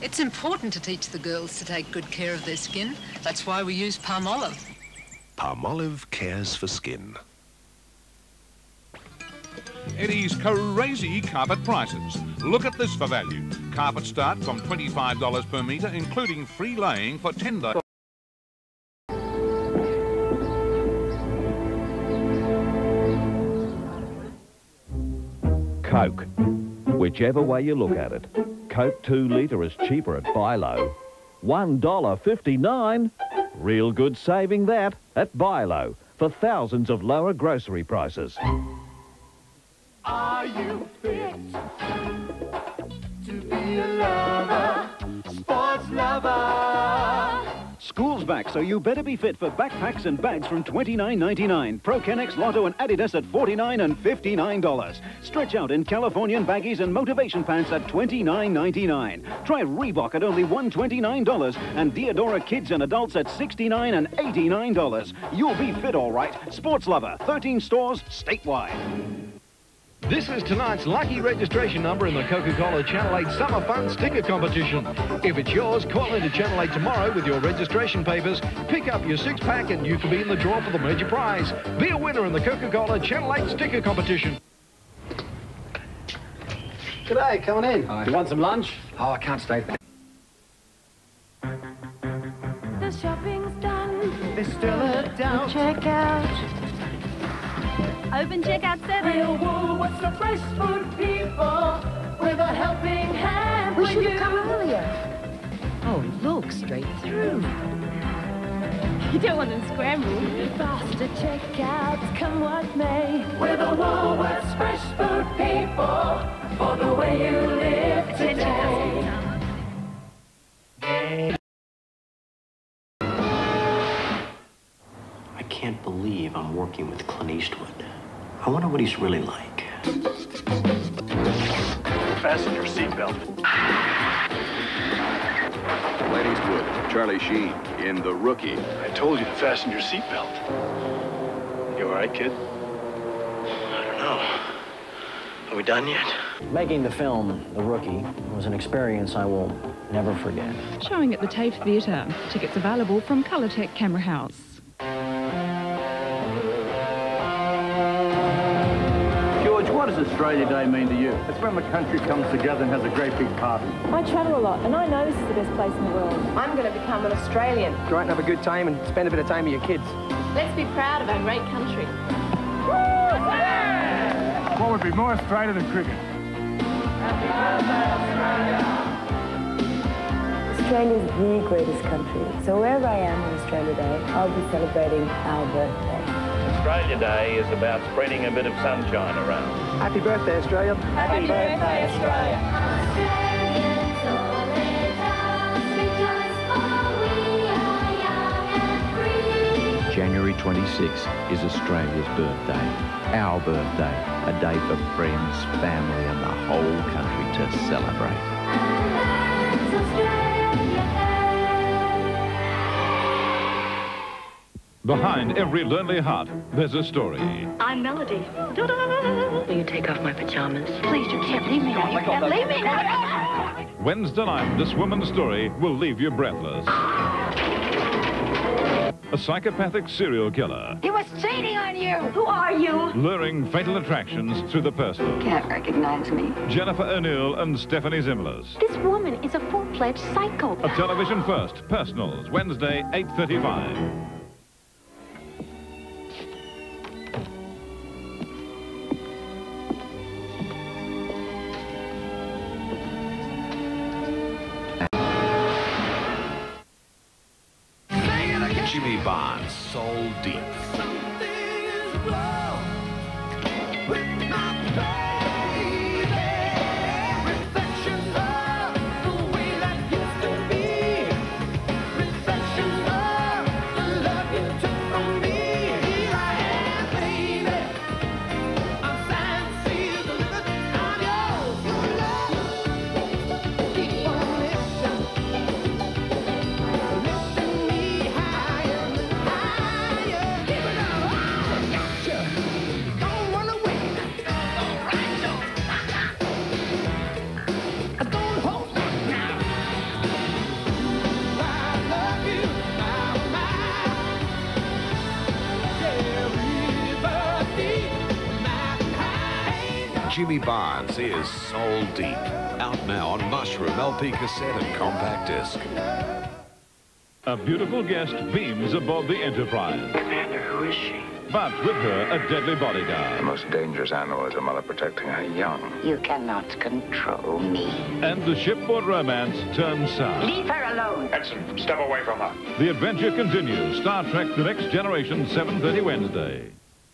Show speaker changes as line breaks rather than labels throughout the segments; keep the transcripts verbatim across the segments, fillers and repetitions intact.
It's important to teach the girls to take good care of their skin. That's why we use Palmolive.
Palmolive cares for skin.
Eddie's crazy carpet prices. Look at this for value. Carpets start from twenty-five dollars per metre, including free laying for ten days.
Coke. Whichever way you look at it. Coke two litre is cheaper at Buy Low. one dollar fifty-nine. Real good saving that at Buy Low for thousands of lower grocery prices.
Are you fit to be a lover, sports lover?
School's back, so you better be fit for backpacks and bags from twenty-nine ninety-nine. Pro Kennex, Lotto and Adidas at forty-nine and fifty-nine dollars. Stretch out in Californian baggies and motivation pants at twenty-nine ninety-nine. Try Reebok at only one hundred twenty-nine dollars and Diodora Kids and Adults at sixty-nine and eighty-nine dollars. You'll be fit all right. Sports Lover, thirteen stores statewide.
This is tonight's lucky registration number in the Coca-Cola Channel eight Summer Fun Sticker Competition. If it's yours, call into Channel eight tomorrow with your registration papers, pick up your six-pack and you can be in the draw for the major prize. Be a winner in the Coca-Cola Channel eight Sticker Competition.
G'day, coming in.
Hi. You want some lunch?
Oh, I can't stay there.
The shopping's done.
There's still a doubt.
Check out.
Open checkout seven.
Real Woolworths for fresh food people with a helping hand.
We
for
should
you.
have come earlier. Oh, look, straight through. You don't want them scrambled.
Faster checkouts, come what may. With a Woolworths fresh food people for the way you live today.
I can't believe I'm working with Clint Eastwood. I wonder what he's really like.
Fasten your seatbelt.
Clint Eastwood, Charlie Sheen, in The Rookie.
I told you to fasten your seatbelt. You all right, kid?
I don't know. Are we done yet?
Making the film, The Rookie, was an experience I will never forget.
Showing at the TAFE Theatre. Tickets available from Colourtech Camera House.
What does Australia Day mean to you? It's when the country comes together and has a great big party.
I travel a lot, and I know this is the best place in the world.
I'm going to become an Australian.
Go out and have a good time and spend a bit of time with your kids.
Let's be proud of our great country.
What would be more Australian than cricket?
Happy birthday, Australia!
Australia is the greatest country, so wherever I am on Australia Day, I'll be celebrating our birthday.
Australia Day is about spreading a bit of sunshine around.
Happy birthday, Australia.
Happy, Happy birthday, birthday, Australia.
January twenty-sixth is Australia's birthday, our birthday, a day for friends, family and the whole country to celebrate.
Behind every lonely heart, there's a story.
I'm Melody. Will you take off my pajamas? Please, you can't leave me now. You can't leave me now.
Wednesday night, this woman's story will leave you breathless. A psychopathic serial killer.
He was cheating on you. Who are you?
Luring fatal attractions through the personal.
Can't recognize me.
Jennifer O'Neill and Stephanie Zimmerlers.
This woman is a full-fledged psycho.
A television first, Personals, Wednesday, eight thirty-five.
Jimmy Bond's Soul Deep. Barnes is Soul Deep. Out now on Mushroom, L P cassette and compact disc.
A beautiful guest beams aboard the Enterprise.
Commander, who is she?
But with her, a deadly bodyguard.
The most dangerous animal is a mother protecting her young.
You cannot control me.
And the shipboard romance turns sour.
Leave her alone.
Edson, step away from her.
The adventure continues. Star Trek The Next Generation, seven thirty Wednesday.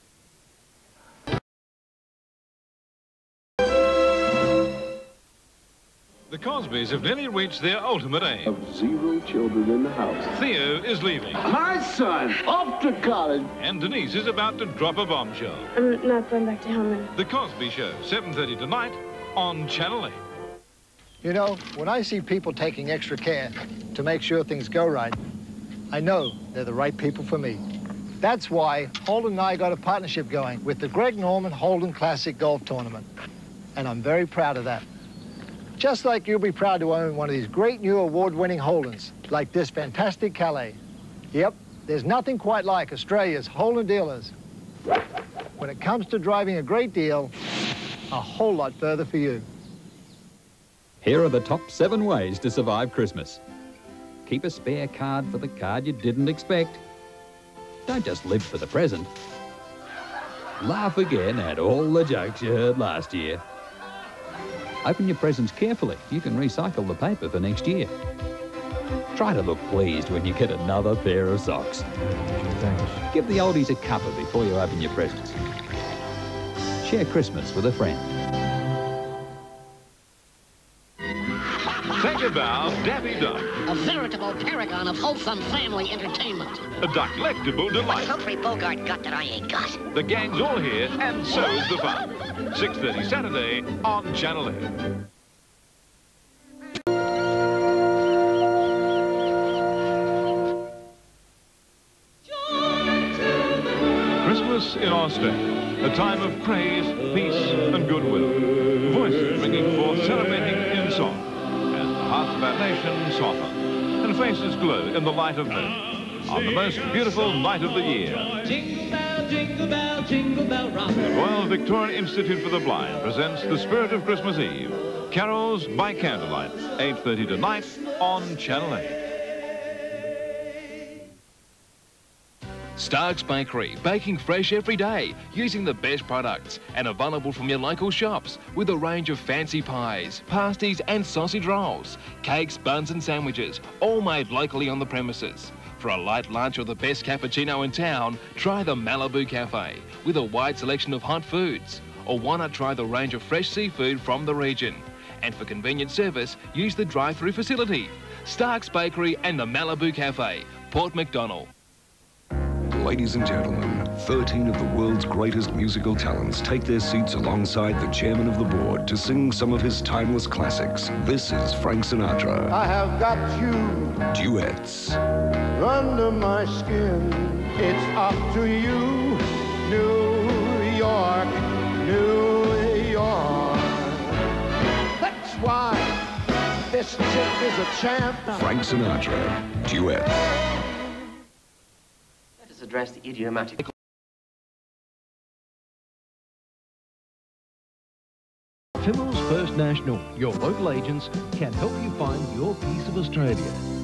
The Cosbys have nearly reached their ultimate aim.
Of zero children in the house.
Theo is leaving.
My son, off to college.
And Denise is about to drop a bombshell.
I'm not going back to Hellman.
The Cosby Show, seven thirty tonight on Channel eight.
You know, when I see people taking extra care to make sure things go right, I know they're the right people for me. That's why Holden and I got a partnership going with the Greg Norman Holden Classic Golf Tournament. And I'm very proud of that. Just like you'll be proud to own one of these great new award-winning Holdens, like this fantastic Calais. Yep, there's nothing quite like Australia's Holden dealers. When it comes to driving a great deal, a whole lot further for you.
Here are the top seven ways to survive Christmas. Keep a spare card for the card you didn't expect. Don't just live for the present. Laugh again at all the jokes you heard last year. Open your presents carefully. You can recycle the paper for next year. Try to look pleased when you get another pair of socks. Thanks. Give the oldies a cuppa before you open your presents. Share Christmas with a friend.
Think about Daffy Duck.
A veritable paragon of wholesome family entertainment.
A delectable delight.
What Humphrey Bogart got that I ain't got.
The gang's all here, and so is the fun. six thirty Saturday on Channel eight. Christmas in Australia, a time of praise, peace and goodwill. Voices ringing forth, celebrating in song, as the hearts of our nation soften, and faces glow in the light of hope, on the most beautiful night of the year.
Jingle bell, jingle bell, jingle bell rock.
The Royal Victorian Institute for the Blind presents The Spirit of Christmas Eve, carols by candlelight, eight thirty tonight on Channel eight.
Stark's Bakery, baking fresh every day, using the best products, and available from your local shops, with a range of fancy pies, pasties and sausage rolls, cakes, buns and sandwiches, all made locally on the premises. For a light lunch or the best cappuccino in town, try the Malibu Cafe, with a wide selection of hot foods. Or why not try the range of fresh seafood from the region? And for convenient service, use the drive-through facility. Stark's Bakery and the Malibu Cafe, Port Macdonald.
Ladies and gentlemen, thirteen of the world's greatest musical talents take their seats alongside the chairman of the board to sing some of his timeless classics. This is Frank Sinatra.
I have got you
Duets.
under my skin. It's up to you, New York, New York. That's why this chick is a champ.
Frank Sinatra, Duets.
Address the idiomatic.
Fimmel's First National, your local agents, can help you find your piece of Australia.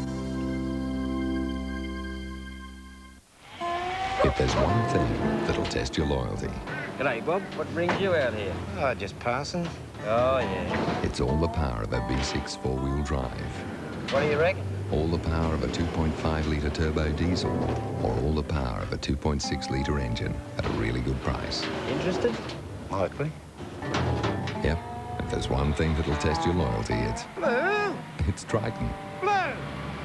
If there's one thing that'll test your loyalty,
G'day, Bob. What brings you out here?
Oh, just passing.
Oh, yeah.
it's all the power of a V six four-wheel drive.
What do you reckon?
All the power of a two point five litre turbo diesel, or all the power of a two point six litre engine at a really good price.
Interested?
Likely.
Yep. If there's one thing that'll test your loyalty, it's...
Blue!
It's Triton.
Blue!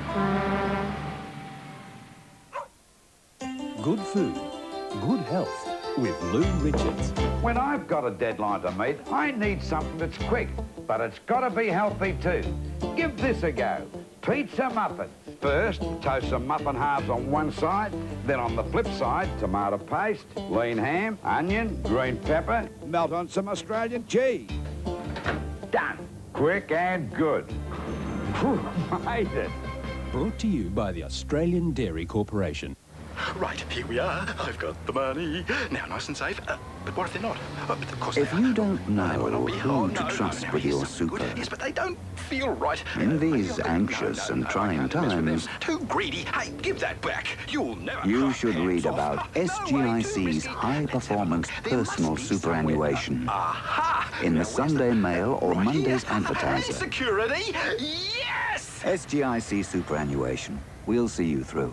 Good food, good health with Lou Richards.
When I've got a deadline to meet, I need something that's quick, but it's got to be healthy too. Give this a go. Pizza muffin. First, toast some muffin halves on one side, then on the flip side, tomato paste, lean ham, onion, green pepper, melt on some Australian cheese. Done. Quick and good. Whew, made it.
Brought to you by the Australian Dairy Corporation.
Right, here we are. I've got the money. Now, nice and safe. Uh, but what if they're not? Oh, but of course
If
they are.
you don't know
Be,
who
oh,
to
no,
trust
no, no,
with
yes,
your
some good.
super,
Yes, but they don't feel right.
in these
No,
anxious
no,
and
no,
trying
I can't mess with them.
times,
Too greedy. Hey, give that back. You'll never.
you
Oh,
should read
hands
about
off.
S G I C's
No way, too
high-performance
There must
personal
be
superannuation
Aha!
in
Now,
the
where's
Sunday
the-
Mail or
Right
Monday's
here. Hey,
Advertiser.
security! Yes!
S G I C Superannuation. We'll see you through.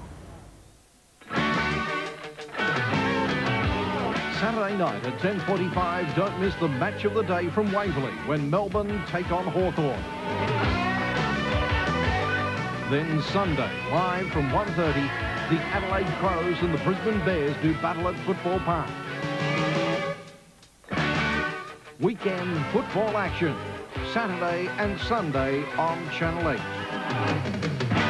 Saturday night at ten forty-five, don't miss the match of the day from Waverley when Melbourne take on Hawthorn. Then Sunday, live from one thirty, the Adelaide Crows and the Brisbane Bears do battle at Football Park. Weekend football action, Saturday and Sunday on Channel eight.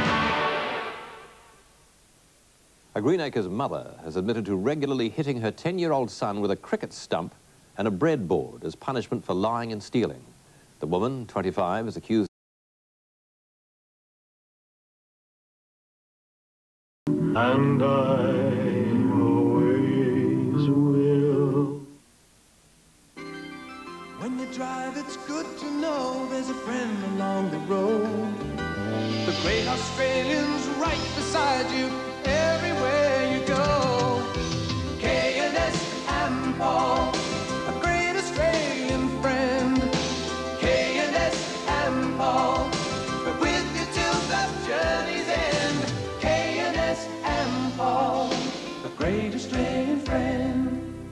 A Greenacres mother has admitted to regularly hitting her ten-year-old son with a cricket stump and a breadboard as punishment for lying and stealing. The woman, twenty-five, is accused.
And I always will.
When you drive, it's good to know there's a friend along the road. The great Australian's right beside you everywhere you go. K and S and Paul, a great Australian friend. K and S and Paul, we're with you till the journey's end. K and S and Paul, a great Australian friend.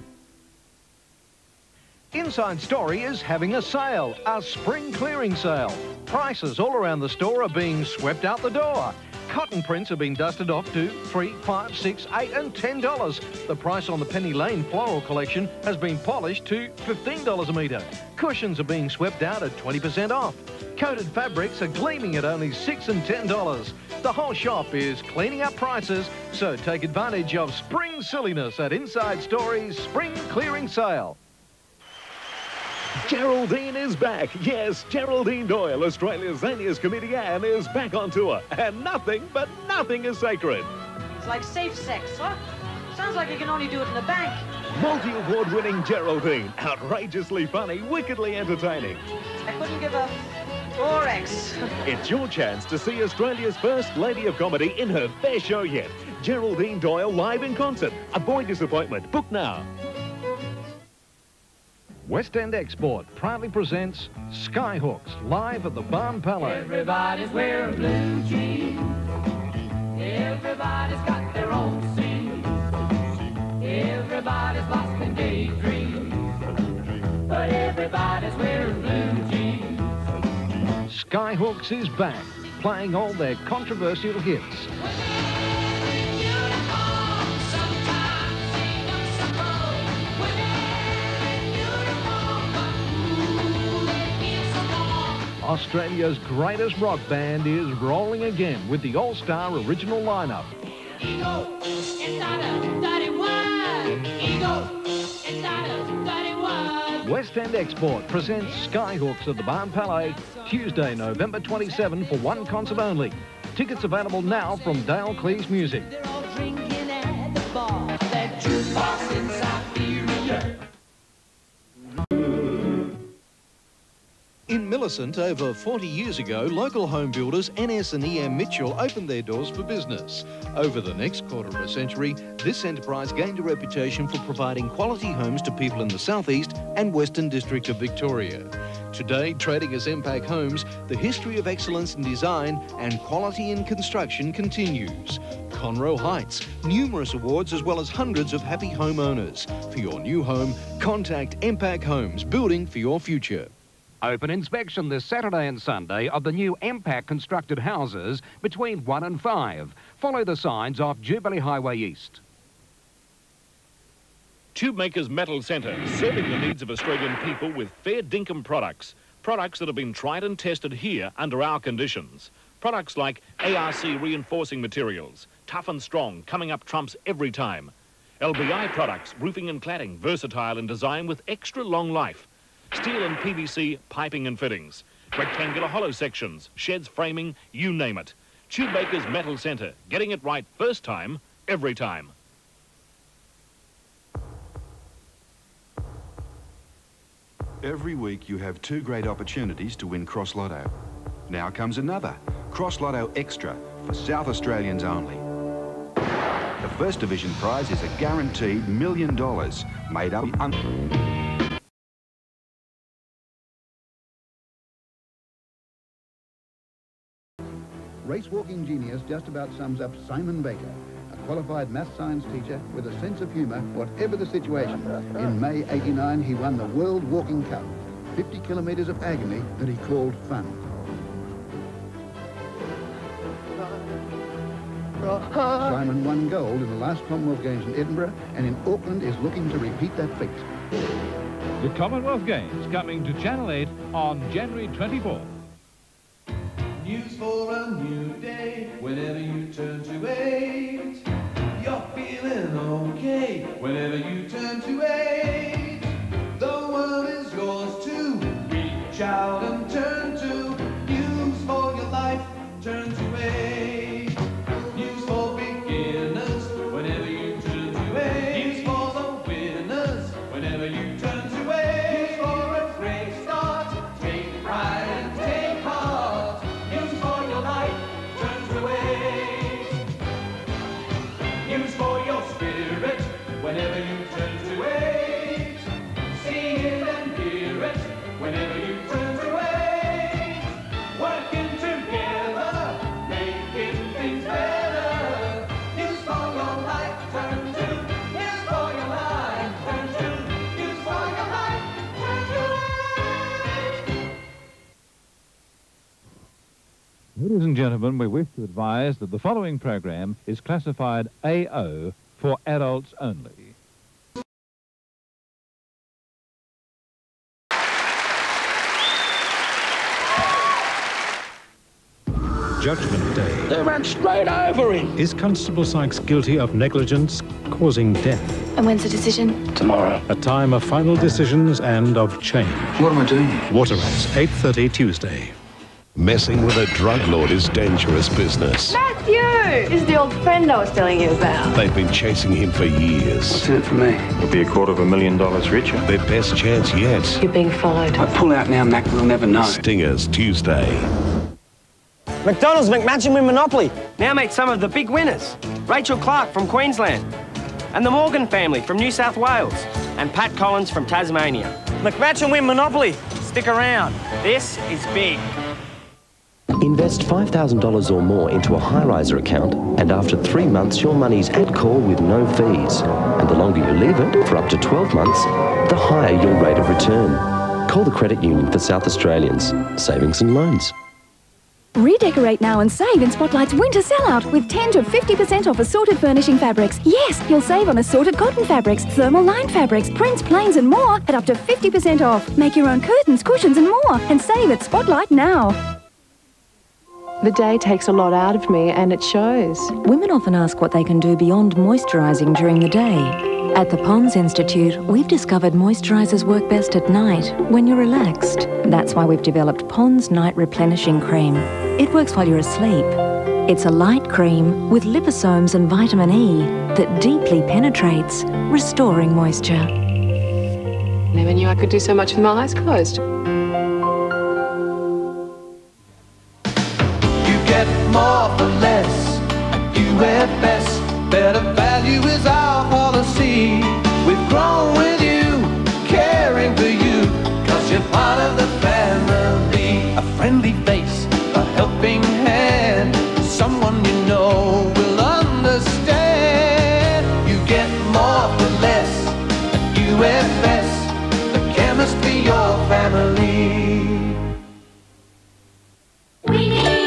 Inside Story is having a sale, a spring clearing sale. Prices all around the store are being swept out the door. Cotton prints have been dusted off to three, five, six, eight and ten dollars. The price on the Penny Lane floral collection has been polished to fifteen dollars a metre. Cushions are being swept out at twenty percent off. Coated fabrics are gleaming at only six and ten dollars. The whole shop is cleaning up prices, so take advantage of spring silliness at Inside Story's Spring Clearing Sale.
Geraldine is back. Yes, Geraldine Doyle, Australia's zaniest comedian, is back on tour. And nothing, but nothing is sacred.
It's like safe sex, huh? Sounds like you can only do it in a bank.
Multi-award winning Geraldine. Outrageously funny, wickedly entertaining.
I couldn't give a four X.
It's your chance to see Australia's first lady of comedy in her best show yet. Geraldine Doyle live in concert. Avoid disappointment. Book now.
West End Export proudly presents Skyhooks live at the Barn Palais.
Everybody's wearing blue jeans. Everybody's got their own scene. Everybody's lost in daydreams. But everybody's wearing blue jeans.
Skyhooks is back, playing all their controversial hits. Australia's greatest rock band is rolling again with the all-star original lineup.
Ego, inside of thirty-one. Ego, inside of thirty-one.
West End Export presents Skyhooks at the Barn Palais, Tuesday, November twenty-seventh for one concert only. Tickets available now from Dale Cleese Music.
They're all drinking at the bar. That jukebox in Siberia.
In Millicent, over forty years ago, local home builders N S and E M Mitchell opened their doors for business. Over the next quarter of a century, this enterprise gained a reputation for providing quality homes to people in the southeast and western district of Victoria. Today, trading as M PAC Homes, the history of excellence in design and quality in construction continues. Conroe Heights, numerous awards as well as hundreds of happy homeowners. For your new home, contact M PAC Homes, building for your future.
Open inspection this Saturday and Sunday of the new M PAC constructed houses between one and five. Follow the signs off Jubilee Highway East.
Tubemakers Metal Centre, serving the needs of Australian people with fair dinkum products. Products that have been tried and tested here under our conditions. Products like A R C reinforcing materials, tough and strong, coming up trumps every time. L B I products, roofing and cladding, versatile in design with extra long life. Steel and P V C piping and fittings. Rectangular hollow sections, sheds, framing, you name it. Tubemakers Metal Centre. Getting it right first time, every time.
Every week you have two great opportunities to win Cross Lotto. Now comes another, Cross Lotto Extra, for South Australians only. The first division prize is a guaranteed million dollars, made up un
Race walking genius just about sums up Simon Baker, a qualified math science teacher with a sense of humour, whatever the situation. In May eighty-nine, he won the World Walking Cup, fifty kilometres of agony that he called fun. Simon won gold in the last Commonwealth Games in Edinburgh, and in Auckland is looking to repeat that feat.
The Commonwealth Games coming to Channel eight on January twenty-fourth.
News for a new day, whenever you turn to eight. You're feeling okay, whenever you turn to eight. The world is yours to reach out and turn to. News for your life, turn to eight. News for beginners, whenever you turn to eight. News for the winners, whenever you turn to eight. News for a great start, take pride and take heart. News for your life, turn to eight. News for your spirit, whenever you turn to eight. See it and hear it, whenever you turn to eight. Working together, making things better. News for your life, turn to. News for your life, turn to. News for your life, turn to eight.
Ladies and gentlemen, we wish to advise that the following program is classified A O for adults only.
Judgment Day.
They ran straight over him.
Is Constable Sykes guilty of negligence causing death?
And when's the decision?
Tomorrow. A time of final decisions and of change.
What am I doing here?
Water Rats, eight thirty Tuesday.
Messing with a drug lord is dangerous business.
Matthew! This is the old friend I was telling you about.
They've been chasing him for years.
What's in it for me?
We'll be a quarter of a million dollars richer.
Their best chance yet.
You're being followed.
I pull out now, Mac, we'll never know.
Stingers, Tuesday.
McDonald's McMatchin win Monopoly now meet some of the big winners. Rachel Clark from Queensland, and the Morgan family from New South Wales, and Pat Collins from Tasmania. McMatchin win Monopoly. Stick around. This is big.
Invest five thousand dollars or more into a high-riser account, and after three months your money's at call with no fees. And the longer you leave it, for up to twelve months, the higher your rate of return. Call the Credit Union for South Australians. Savings and loans.
Redecorate now and save in Spotlight's winter sellout with ten to fifty percent off assorted furnishing fabrics. Yes, you'll save on assorted cotton fabrics, thermal line fabrics, prints, plains and more at up to fifty percent off. Make your own curtains, cushions and more and save at Spotlight now.
The day takes a lot out of me and it shows.
Women often ask what they can do beyond moisturising during the day. At the Pond's Institute, we've discovered moisturisers work best at night, when you're relaxed. That's why we've developed Pond's Night Replenishing Cream. It works while you're asleep. It's a light cream with liposomes and vitamin E that deeply penetrates, restoring moisture.
Never knew I could do so much with my eyes closed.
Get more for less at U F S. Better value is our policy. We've grown with you, caring for you, cause you're part of the family. A friendly face, a helping hand, someone you know will understand. You get more for less at U F S. The chemist be your family.
We need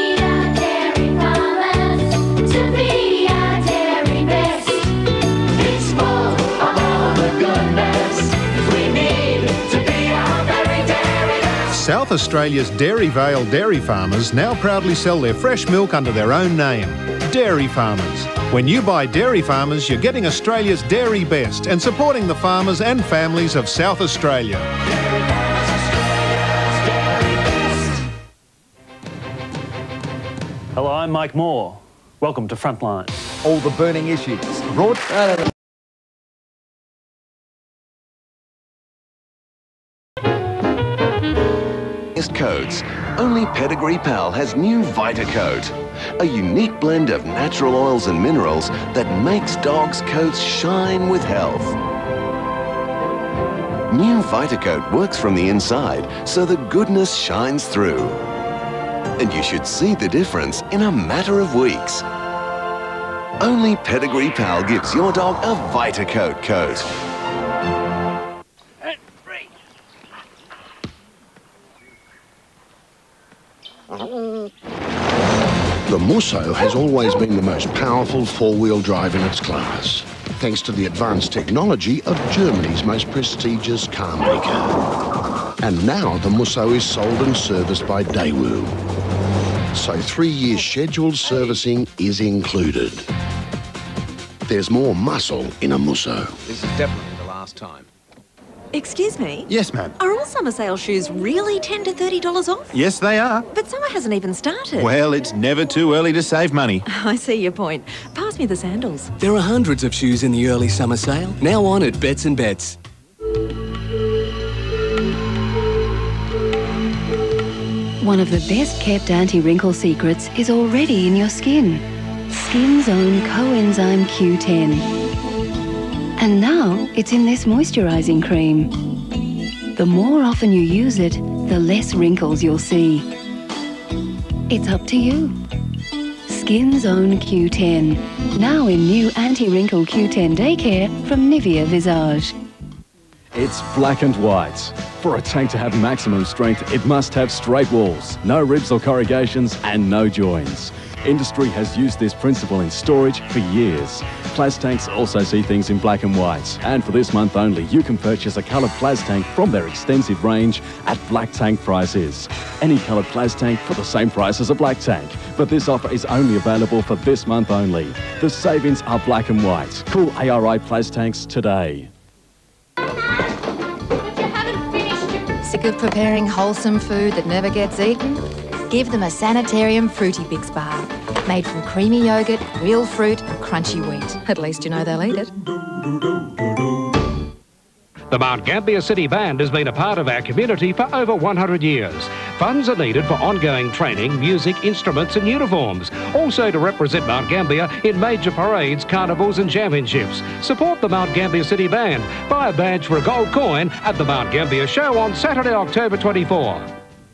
South Australia's Dairy Vale dairy farmers now proudly sell their fresh milk under their own name, Dairy Farmers. When you buy Dairy Farmers, you're getting Australia's dairy best and supporting the farmers and families of South Australia.
Hello, I'm Mike Moore. Welcome to Frontline.
all the burning issues. Rod?
Coats. Only Pedigree Pal has new Vitacoat, a unique blend of natural oils and minerals that makes dogs' coats shine with health. New Vitacoat works from the inside, so the goodness shines through. And you should see the difference in a matter of weeks. Only Pedigree Pal gives your dog a Vitacoat coat.
The Musso has always been the most powerful four-wheel drive in its class, thanks to the advanced technology of Germany's most prestigious car maker. And now the Musso is sold and serviced by Daewoo. So three years scheduled servicing is included. There's more muscle in a Musso.
This is definitely the last time.
Excuse me?
Yes, ma'am.
Are all summer sale shoes really ten to thirty dollars off?
Yes, they are.
But summer hasn't even started.
Well, it's never too early to save money.
I see your point. Pass me the sandals.
There are hundreds of shoes in the early summer sale, now on at Bets and Bets.
One of the best-kept anti-wrinkle secrets is already in your skin. Skin's own coenzyme Q ten. And now it's in this moisturising cream. The more often you use it, the less wrinkles you'll see. It's up to you. Skin's own Q ten. Now in new anti-wrinkle Q ten Day Care from Nivea Visage.
It's black and white. For a tank to have maximum strength, it must have straight walls, no ribs or corrugations, and no joins. Industry has used this principle in storage for years. Plas tanks also see things in black and white. And for this month only, you can purchase a coloured Plas tank from their extensive range at black tank prices. Any coloured Plas tank for the same price as a black tank. But this offer is only available for this month only. The savings are black and white. Call A R I Plas tanks today.
Sick of preparing wholesome food that never gets eaten? Give them a Sanitarium Fruity Bix bar. Made from creamy yoghurt, real fruit and crunchy wheat. At least you know they'll eat it.
The Mount Gambier City Band has been a part of our community for over one hundred years. Funds are needed for ongoing training, music, instruments and uniforms. Also to represent Mount Gambier in major parades, carnivals and championships. Support the Mount Gambier City Band. Buy a badge for a gold coin at the Mount Gambier Show on Saturday, October twenty-fourth.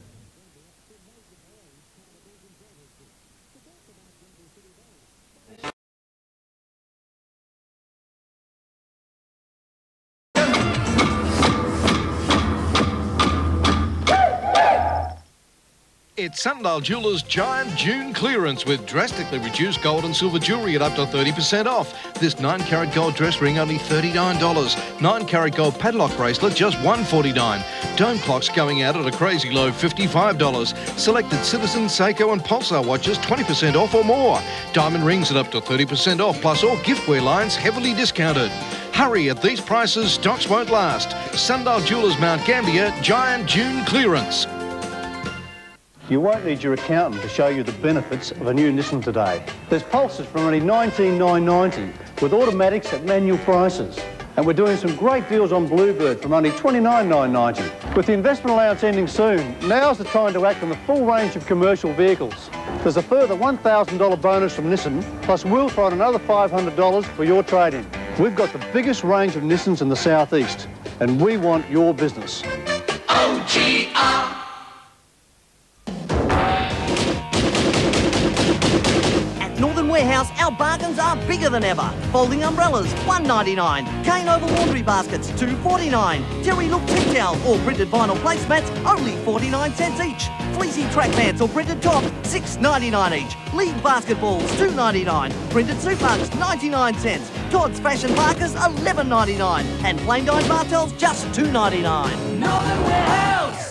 It's Sundial Jewelers' giant June clearance with drastically reduced gold and silver jewellery at up to thirty percent off. This nine carat gold dress ring only thirty-nine dollars. nine carat gold padlock bracelet just one hundred forty-nine dollars. Dome clocks going out at a crazy low fifty-five dollars. Selected Citizen, Seiko and Pulsar watches twenty percent off or more. Diamond rings at up to thirty percent off, plus all giftware lines heavily discounted. Hurry, at these prices, stocks won't last. Sundial Jewelers Mount Gambier, giant June clearance.
You won't need your accountant to show you the benefits of a new Nissan today. There's Pulsars from only nineteen thousand nine hundred ninety with automatics at manual prices. And we're doing some great deals on Bluebird from only twenty-nine thousand nine hundred ninety. With the investment allowance ending soon, now's the time to act on the full range of commercial vehicles. There's a further one thousand dollar bonus from Nissan, plus we'll throw in another five hundred dollars for your trade-in. We've got the biggest range of Nissans in the southeast, and we want your business.
O G R.
Northern Warehouse, our bargains are bigger than ever. Folding umbrellas, one ninety-nine. Cane over laundry baskets, two forty-nine. Terry Look tea towel or printed vinyl placemats, only forty-nine cents each. Fleecy track pants or printed tops, six ninety-nine each. League basketballs, two ninety-nine. Printed suit mugs, ninety-nine cents. Todd's fashion markers, eleven ninety-nine. And plain dine bar towels, just two ninety-nine.
Northern Warehouse!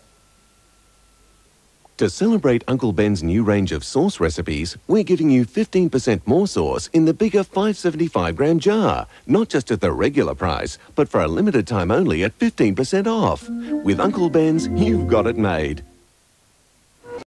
To celebrate Uncle Ben's new range of sauce recipes, we're giving you fifteen percent more sauce in the bigger five seventy-five gram jar. Not just at the regular price, but for a limited time only at fifteen percent off. With Uncle Ben's, you've got it made.